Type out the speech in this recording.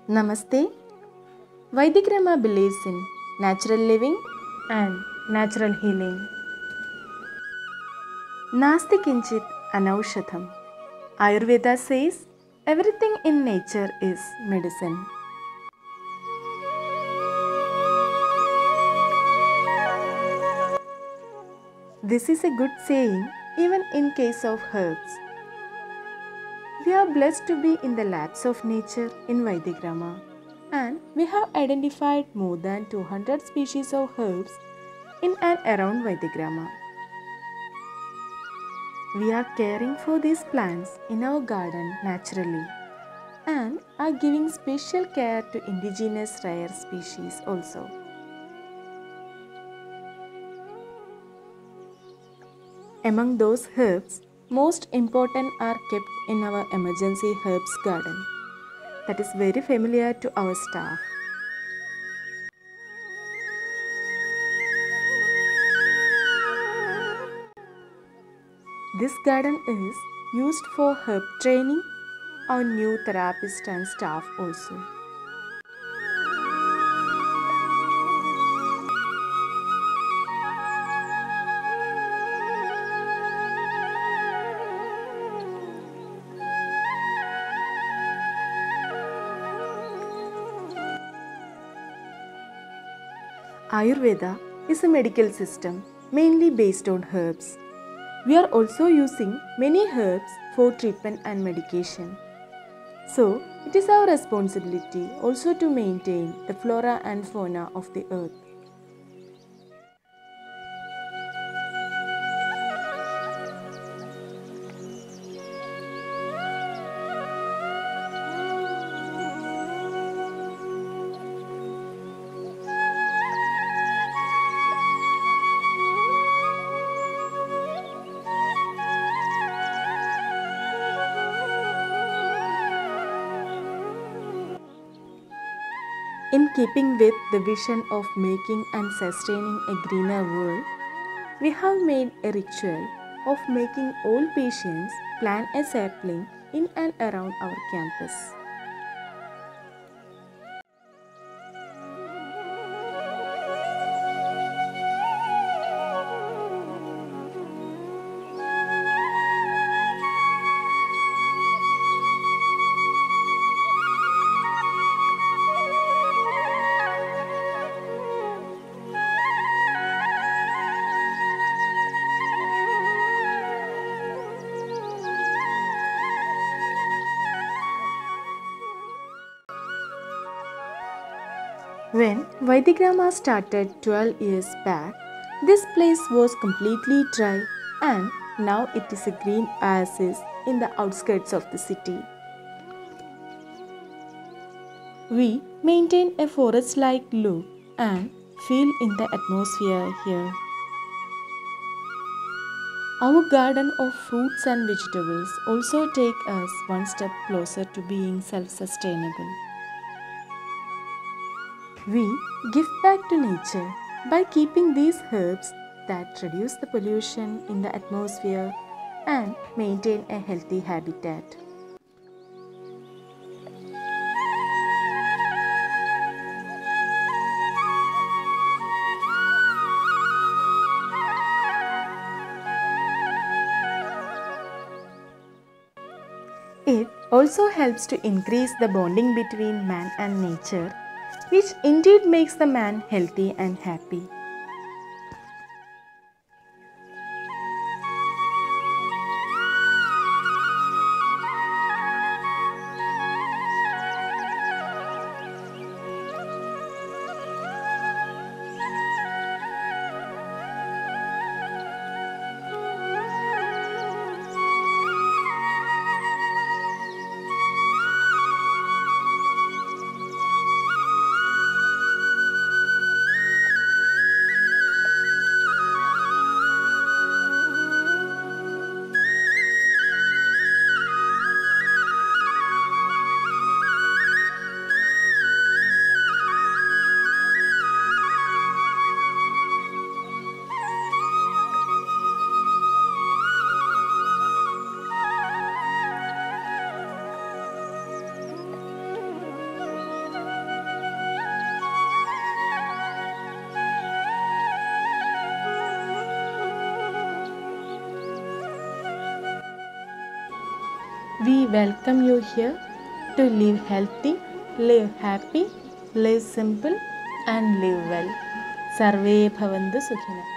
Namaste. Vedic Rama believes in natural living and natural healing. Nasti kinchit anaushadham. Ayurveda says everything in nature is medicine. This is a good saying even in case of herbs. We are blessed to be in the labs of nature in Vedic Rama, and we have identified more than 200 species of herbs in and around Vedic Rama. We are caring for these plants in our garden naturally and are giving special care to indigenous rare species also. Among those herbs, most important are kept in our emergency herbs garden that is very familiar to our staff. This garden is used for herb training, our new therapist and staff also. Ayurveda is a medical system mainly based on herbs. We are also using many herbs for treatment and medication. So, it is our responsibility also to maintain the flora and fauna of the earth. In keeping with the vision of making and sustaining a greener world, we have made a ritual of making all patients plant a sapling in and around our campus. When Vedic Rama started 12 years back, this place was completely dry and now it is a green oasis in the outskirts of the city. We maintain a forest-like look and feel in the atmosphere here. Our garden of fruits and vegetables also take us one step closer to being self-sustainable. We give back to nature by keeping these herbs that reduce the pollution in the atmosphere and maintain a healthy habitat. It also helps to increase the bonding between man and nature, which indeed makes the man healthy and happy. We welcome you here to live healthy, live happy, live simple and live well. Sarve bhavantu sukhina.